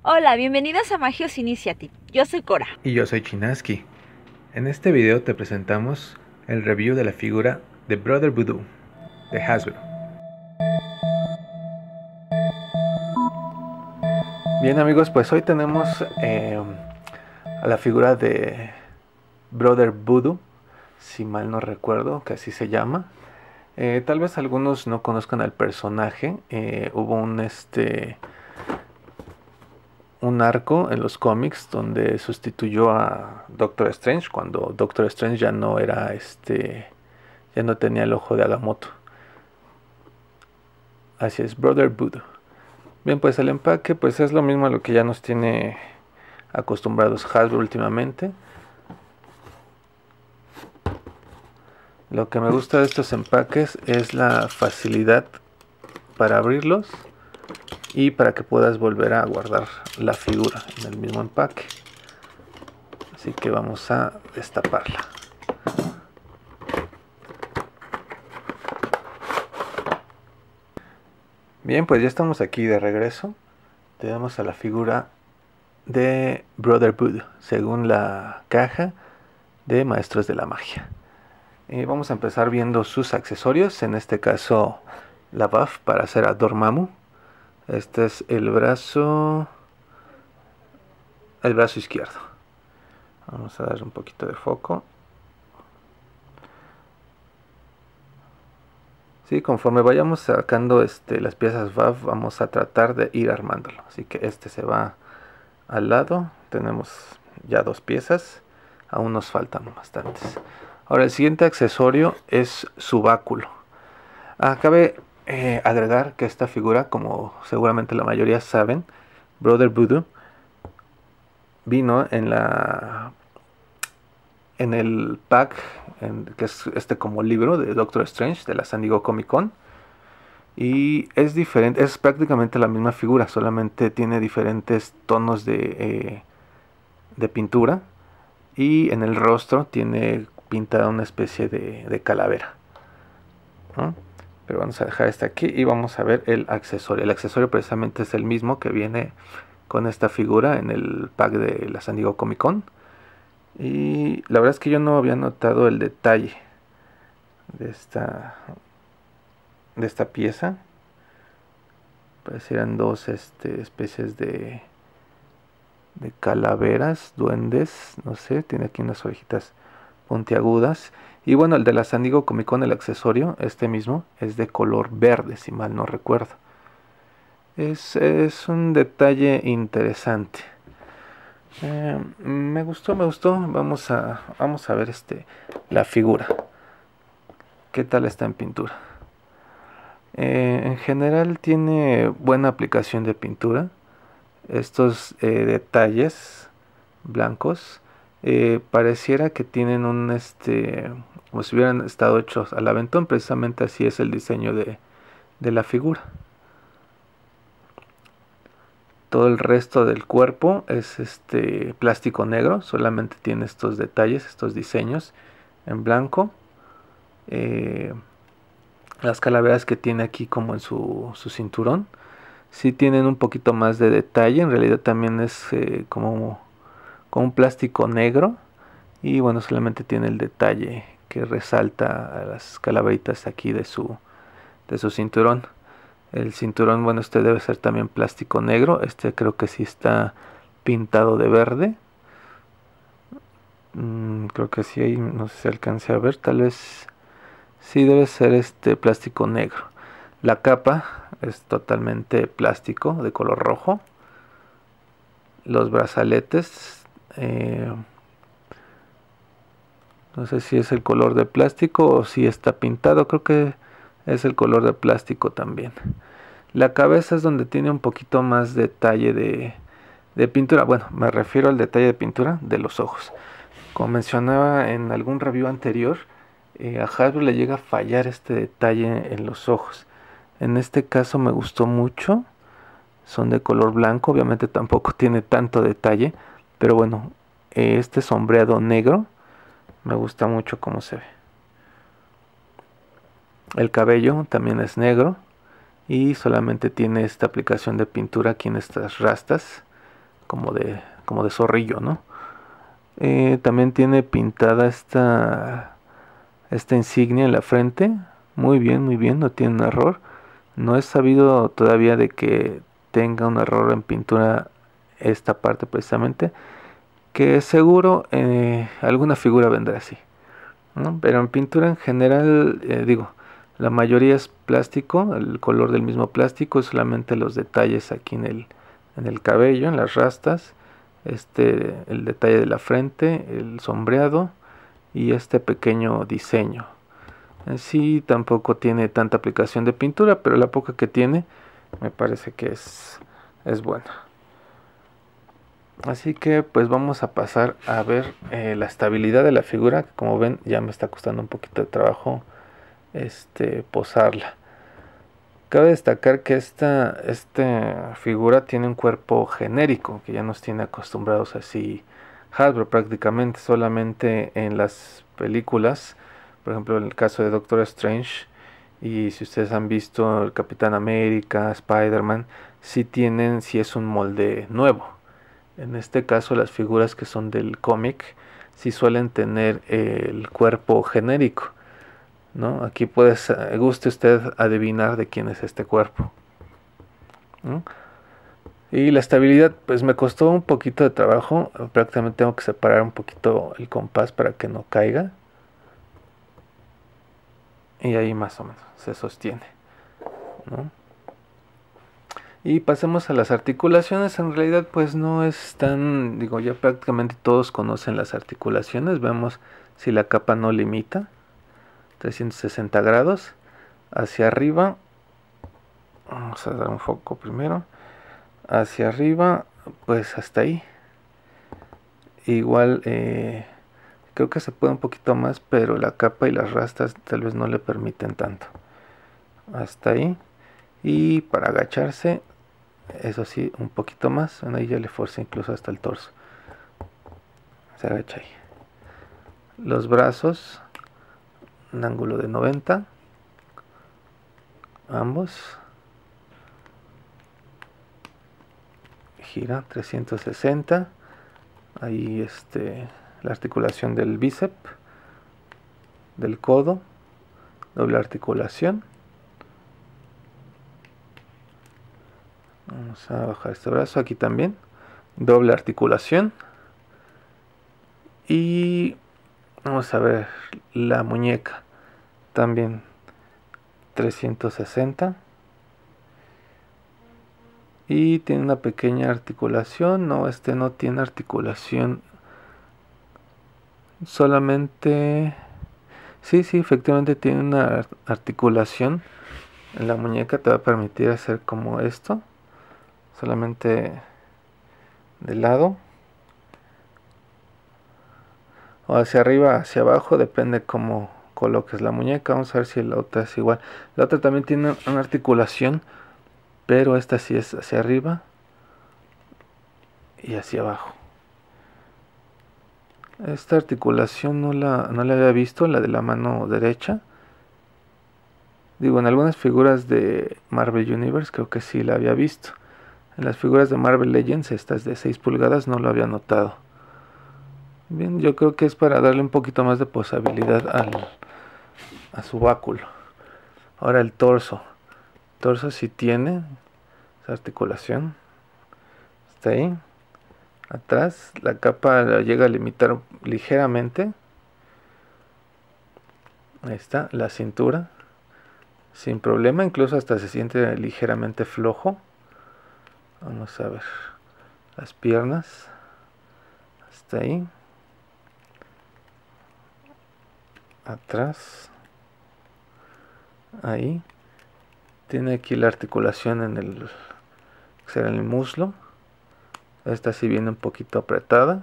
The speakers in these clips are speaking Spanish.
Hola, bienvenidos a Magios Initiative. Yo soy Cora. Y yo soy Chinaski. En este video te presentamos el review de la figura de Brother Voodoo de Hasbro. Bien amigos, pues hoy tenemos a la figura de Brother Voodoo, si mal no recuerdo que así se llama. Tal vez algunos no conozcan al personaje. Hubo un arco en los cómics donde sustituyó a Doctor Strange cuando Doctor Strange ya no era ya no tenía el ojo de Agamotto. Así es, Brother Voodoo. Bien, pues el empaque pues es lo mismo a lo que ya nos tiene acostumbrados Hasbro últimamente. Lo que me gusta de estos empaques es la facilidad para abrirlos y para que puedas volver a guardar la figura en el mismo empaque. Así que vamos a destaparla. Bien, pues ya estamos aquí de regreso. Tenemos a la figura de Brother Voodoo, según la caja de Maestros de la Magia. Vamos a empezar viendo sus accesorios, en este caso la buff para hacer a Dormammu. Este es el brazo izquierdo. Vamos a dar un poquito de foco. Sí, conforme vayamos sacando las piezas buff, vamos a tratar de ir armándolo. Así que este se va al lado. Tenemos ya dos piezas, aún nos faltan bastantes. Ahora el siguiente accesorio es su báculo. Cabe agregar que esta figura, como seguramente la mayoría saben, Brother Voodoo vino en el pack que es como libro de Doctor Strange de la San Diego Comic Con. Y es diferente, es prácticamente la misma figura, solamente tiene diferentes tonos de pintura. Y en el rostro tiene pintada una especie de calavera, ¿no? Pero vamos a dejar este aquí y vamos a ver el accesorio. El accesorio precisamente es el mismo que viene con esta figura en el pack de la San Diego Comic Con. Y la verdad es que yo no había notado el detalle de esta pieza. Parecieran dos especies de calaveras, duendes, no sé, tiene aquí unas orejitas puntiagudas. Y bueno, el de la San Diego Comic Con, el accesorio, este mismo, es de color verde, si mal no recuerdo. Es un detalle interesante. Me gustó. Vamos a ver la figura. ¿Qué tal está en pintura? En general tiene buena aplicación de pintura. Estos detalles blancos pareciera que tienen como si hubieran estado hechos al aventón. Precisamente así es el diseño de la figura. Todo el resto del cuerpo es plástico negro, solamente tiene estos detalles, estos diseños en blanco. Las calaveras que tiene aquí como en su cinturón sí tienen un poquito más de detalle, en realidad también es como un plástico negro. Y bueno, solamente tiene el detalle que resalta a las calaveritas aquí de su cinturón. El cinturón, bueno, debe ser también plástico negro. Creo que sí está pintado de verde. Creo que sí, ahí no sé si alcance a ver. Tal vez sí debe ser plástico negro. La capa es totalmente plástico de color rojo. Los brazaletes, no sé si es el color de plástico o si está pintado. Creo que es el color de plástico también. La cabeza es donde tiene un poquito más detalle de pintura. Bueno, me refiero al detalle de pintura de los ojos. Como mencionaba en algún review anterior, a Hasbro le llega a fallar este detalle en los ojos. En este caso me gustó mucho. Son de color blanco, obviamente tampoco tiene tanto detalle. Pero bueno, este sombreado negro me gusta mucho cómo se ve. El cabello también es negro y solamente tiene esta aplicación de pintura aquí en estas rastas. como de zorrillo, ¿no? También tiene pintada esta insignia en la frente. Muy bien, no tiene un error. No he sabido todavía de que tenga un error en pintura esta parte precisamente, que seguro alguna figura vendrá así, ¿no? Pero en pintura en general, digo, la mayoría es plástico, el color del mismo plástico, solamente los detalles aquí en el cabello, en las rastas, el detalle de la frente, el sombreado y este pequeño diseño. En sí tampoco tiene tanta aplicación de pintura, pero la poca que tiene me parece que es buena. Así que pues vamos a pasar a ver la estabilidad de la figura, que como ven ya me está costando un poquito de trabajo posarla. Cabe destacar que esta figura tiene un cuerpo genérico, que ya nos tiene acostumbrados así Hasbro prácticamente, solamente en las películas, por ejemplo en el caso de Doctor Strange, y si ustedes han visto el Capitán América, Spider-Man, sí es un molde nuevo. En este caso las figuras que son del cómic sí suelen tener el cuerpo genérico, ¿no? Aquí guste usted adivinar de quién es este cuerpo, ¿no? Y la estabilidad, pues me costó un poquito de trabajo. Prácticamente tengo que separar un poquito el compás para que no caiga. Y ahí más o menos se sostiene, ¿no? Y pasemos a las articulaciones. En realidad pues no es tan, digo, ya prácticamente todos conocen las articulaciones. Vemos si la capa no limita. 360 grados hacia arriba. Vamos a dar un foco primero. Hacia arriba, pues hasta ahí. Igual creo que se puede un poquito más, pero la capa y las rastas tal vez no le permiten tanto. Hasta ahí. Y para agacharse, eso sí, un poquito más. Bueno, ahí ya le forcé incluso hasta el torso. Se agacha ahí. Los brazos, un ángulo de 90. Ambos. Gira 360. Ahí la articulación del bíceps, del codo, doble articulación. Vamos a bajar este brazo, aquí también doble articulación. Y vamos a ver la muñeca, también 360. Y tiene una pequeña articulación. No, no tiene articulación. Solamente... Sí, efectivamente tiene una articulación en la muñeca. Te va a permitir hacer como esto. Solamente de lado. O hacia arriba, hacia abajo. Depende cómo coloques la muñeca. Vamos a ver si la otra es igual. La otra también tiene una articulación, pero esta sí es hacia arriba y hacia abajo. Esta articulación no la había visto, la de la mano derecha. Digo, en algunas figuras de Marvel Universe creo que sí la había visto. En las figuras de Marvel Legends, estas de 6 pulgadas, no lo había notado. Bien, yo creo que es para darle un poquito más de posabilidad a su báculo. Ahora el torso. El torso sí tiene esa articulación. Está ahí. Atrás la capa la llega a limitar ligeramente. Ahí está, la cintura sin problema, incluso hasta se siente ligeramente flojo. Vamos a ver las piernas, hasta ahí, atrás, ahí. Tiene aquí la articulación será el muslo. Esta sí viene un poquito apretada.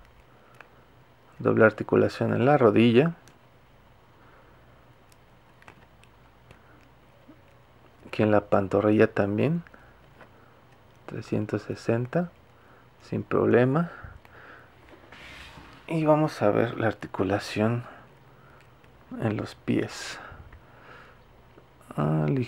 Doble articulación en la rodilla. Aquí en la pantorrilla también. 360. Sin problema. Y vamos a ver la articulación en los pies.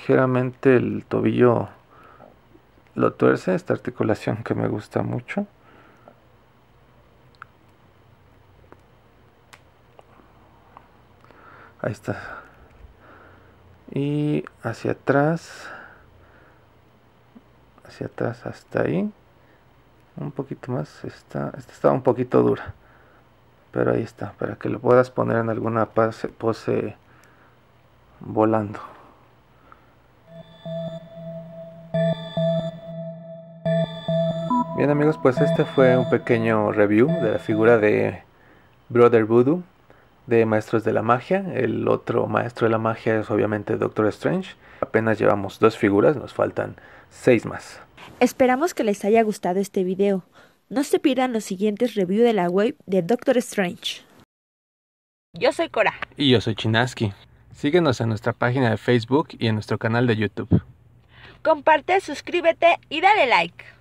Ligeramente el tobillo lo tuerce, esta articulación que me gusta mucho. Ahí está. Y hacia atrás hasta ahí. Un poquito más. Esta está un poquito dura, pero ahí está, para que lo puedas poner en alguna pose volando. Bien amigos, pues este fue un pequeño review de la figura de Brother Voodoo de Maestros de la Magia. El otro maestro de la magia es obviamente Doctor Strange. Apenas llevamos 2 figuras, nos faltan 6 más. Esperamos que les haya gustado este video. No se pierdan los siguientes reviews de la web de Doctor Strange. Yo soy Cora. Y yo soy Chinaski. Síguenos en nuestra página de Facebook y en nuestro canal de YouTube. Comparte, suscríbete y dale like.